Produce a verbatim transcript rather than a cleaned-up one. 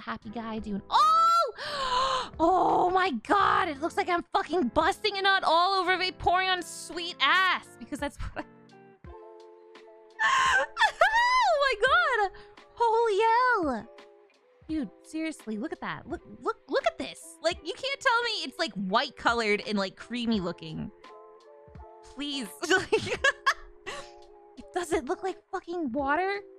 happy guy doing... Oh! Oh my god! It looks like I'm fucking busting a nut all over Vaporeon's sweet ass! Because that's what I... Oh my god! Holy hell! Dude, seriously, look at that. Look, look, look at this. Like, you can't tell me it's like white colored and like creamy looking. Please. Does it look like fucking water?